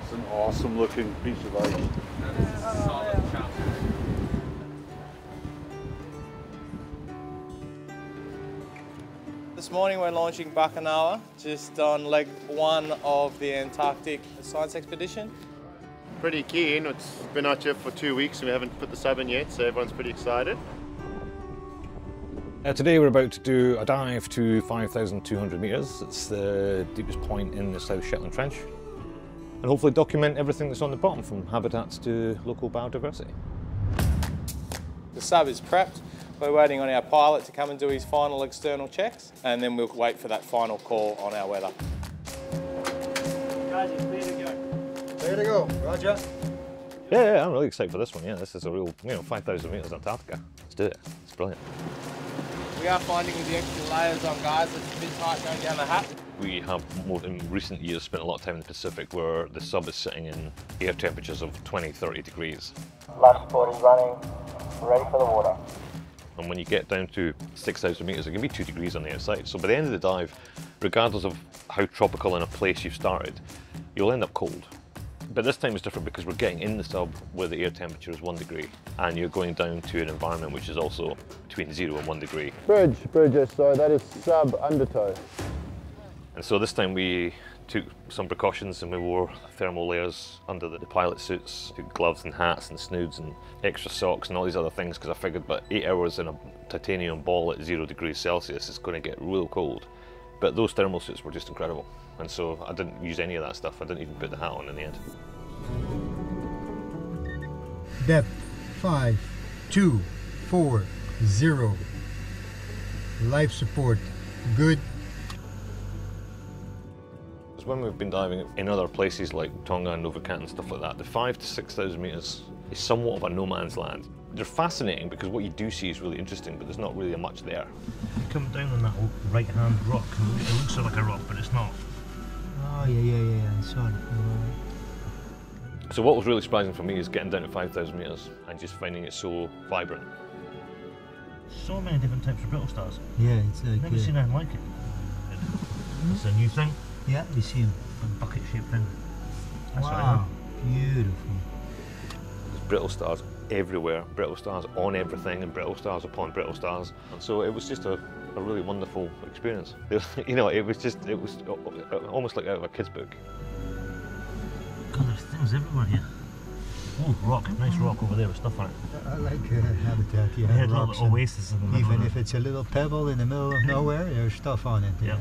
It's an awesome looking piece of ice. This morning we're launching Bakunawa, just on leg 1 of the Antarctic science expedition. Pretty keen. It's been out here for 2 weeks and we haven't put the sub in yet, so everyone's pretty excited. Today we're about to do a dive to 5,200 metres. It's the deepest point in the South Shetland Trench. And hopefully document everything that's on the bottom, from habitats to local biodiversity. The sub is prepped. We're waiting on our pilot to come and do his final external checks, and then we'll wait for that final call on our weather. Guys, it's clear to go. Clear to go, roger. Yeah, I'm really excited for this one. Yeah, this is a real, 5,000 metres Antarctica. Let's do it. It's brilliant. We are finding with the extra layers on, guys, it's a bit tight going down the hat. We have, in recent years, spent a lot of time in the Pacific where the sub is sitting in air temperatures of 20, 30 degrees. Life support is running, ready for the water. And when you get down to 6,000 metres, it can be 2 degrees on the outside. So by the end of the dive, regardless of how tropical in a place you've started, you'll end up cold. But this time is different because we're getting in the sub where the air temperature is 1 degree, and you're going down to an environment which is also between 0 and 1 degree. Bridge, so that is sub undertow. And so this time we took some precautions and we wore thermal layers under the pilot suits, took gloves and hats and snoods and extra socks and all these other things, because I figured about 8 hours in a titanium ball at 0 degrees Celsius is going to get real cold. But those thermal suits were just incredible, and so I didn't use any of that stuff. I didn't even put the hat on in the end. Depth 5, 2, 4, 0. Life support good. When we've been diving in other places like Tonga and Novacat and stuff like that, the 5,000 to 6,000 metres is somewhat of a no man's land. They're fascinating because what you do see is really interesting, but there's not really much there. You come down on that right hand rock, it looks like a rock, but it's not. Oh, yeah, I saw it. So what was really surprising for me is getting down to 5,000 metres and just finding it so vibrant. So many different types of brittle stars. Yeah, it's like... Never seen anything like it. It's a new thing. Yeah, we see them. A bucket-shaped thing. That's wow, beautiful. There's brittle stars everywhere, brittle stars on everything and brittle stars upon brittle stars. And so it was just a really wonderful experience. It was almost like out of a kid's book. God, there's things everywhere here. Oh, rock, nice rock over there with stuff on it. I like habitat, yeah. They had a little oasis in the middle. Even if it's a little pebble in the middle of nowhere, there's stuff on it. Yeah.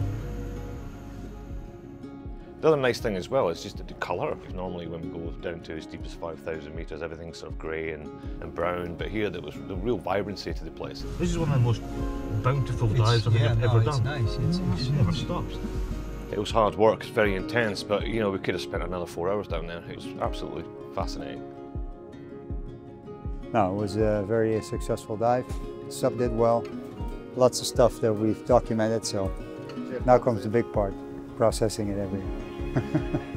The other nice thing as well is just the colour. Normally when we go down to as deep as 5,000 metres, everything's sort of grey and brown, but here there was the real vibrancy to the place. This is one of the most bountiful dives I think I've ever done. It's nice. It never stops. It was hard work, it's very intense, but we could have spent another 4 hours down there. It was absolutely fascinating. No, it was a very successful dive. Sub did well. Lots of stuff that we've documented, so now comes the big part, processing it every year.